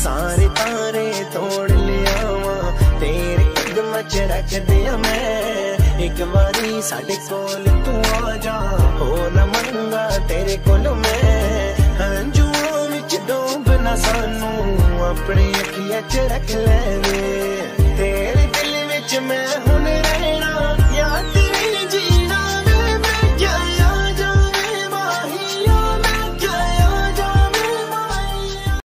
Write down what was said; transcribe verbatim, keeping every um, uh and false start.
सारे तारे तोड़ लिया वा तेरे कदम च रख दिया मैं। एक बारी साडे कोल तू आ जा, हो न मंगा तेरे कोल मैं। हंजुओं विच डूबना सानू अपनी अखियां च रख ले वे, तेरे दिल विच मैं